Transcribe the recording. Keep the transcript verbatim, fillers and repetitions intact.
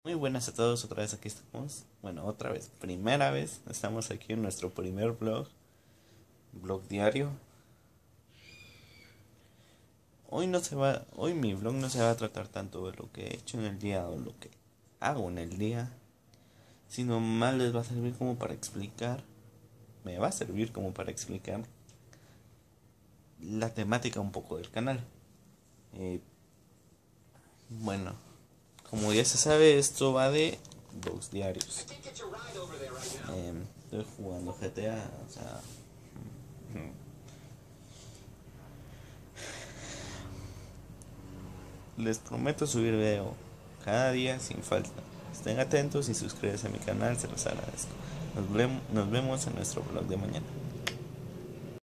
Muy buenas a todos, otra vez aquí estamos. Bueno, otra vez, primera vez, estamos aquí en nuestro primer blog, blog diario. Hoy no se va, hoy mi blog no se va a tratar tanto de lo que he hecho en el día o lo que hago en el día, sino más les va a servir como para explicar, me va a servir como para explicar la temática un poco del canal. Eh, bueno, como ya se sabe, esto va de blogs diarios. Eh, estoy jugando G T A, o sea, les prometo subir video cada día sin falta. Estén atentos y suscríbanse a mi canal, se los agradezco. Nos, nos vemos en nuestro blog de mañana.